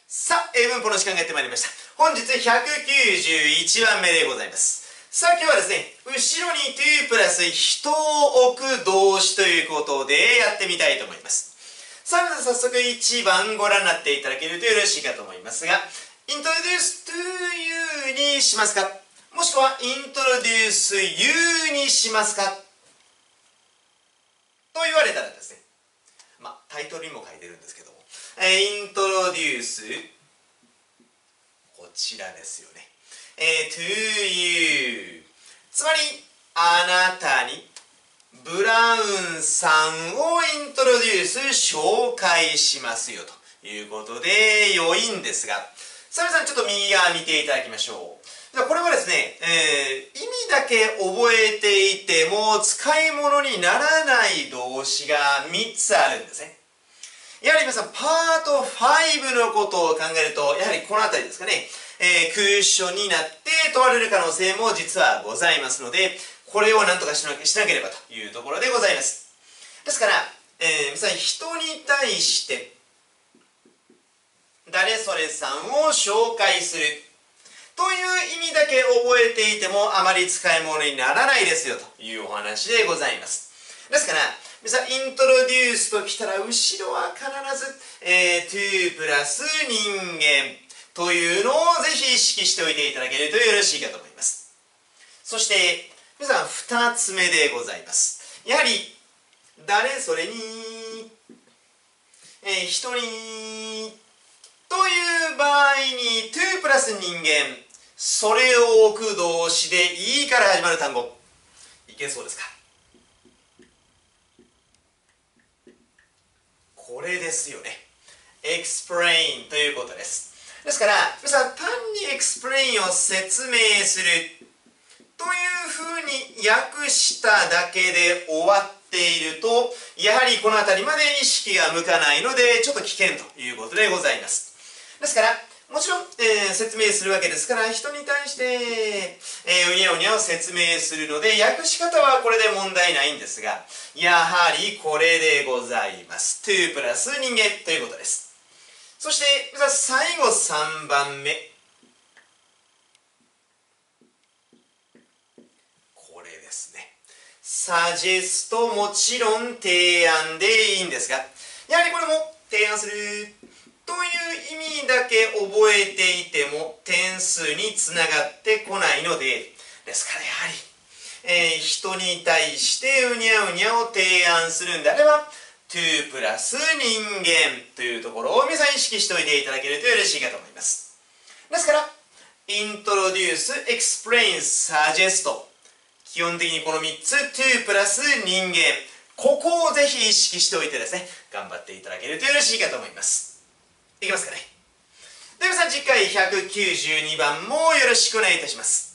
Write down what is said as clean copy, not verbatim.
さあ、英文法の時間がやってまいりました。本日191番目でございます。さあ、今日はですね、後ろに to プラス人を置く動詞ということでやってみたいと思います。さあ、まず早速1番ご覧になっていただけるとよろしいかと思いますが、introduce to you にしますか、もしくは introduce you にしますかと言われたらですね、タイトルにも書いてるんですけども、introduce こちらですよね。to you つまりあなたにブラウンさんをイントロデュース紹介しますよということで良いんですが、さあ皆さんちょっと右側見ていただきましょう。じゃあこれはですね、意味だけ覚えていても使い物にならない動詞が3つあるんですね。やはり皆さんパート5のことを考えると、やはりこの辺りですかね、クッションになって問われる可能性も実はございますので、これを何とかしなければというところでございます。ですから、皆さん人に対して誰それさんを紹介するという意味だけ覚えていてもあまり使い物にならないですよというお話でございます。ですから、皆さんイントロデュースときたら後ろは必ず、to プラス人間というのをぜひ意識しておいていただけるとよろしいかと思います。そして皆さん2つ目でございます。やはり誰それに、人にという場合に to プラス人間、それを置く動詞でいいから始まる単語いけそうですか？これですよね。explain ということです。ですから皆さん単に explain を説明するというふうに訳しただけで終わっていると、やはりこの辺りまで意識が向かないのでちょっと危険ということでございます。ですからもちろん、説明するわけですから人に対して、うにゃうにゃを説明するので訳し方はこれで問題ないんですが、やはりこれでございます。to プラス人間ということです。そして最後3番目、これですね。サジェスト、もちろん提案でいいんですが、やはりこれも提案するという意味だけ覚えていても点数につながってこないので、ですからやはり、人に対してうにゃうにゃを提案するんであれば to プラス人間というところを皆さん意識しておいていただけるとよろしいかと思います。ですから introduce, explain, suggest、 基本的にこの3つ to プラス人間、ここをぜひ意識しておいてですね、頑張っていただけるとよろしいかと思います。いきますかね。では皆さん次回192番もよろしくお願いいたします。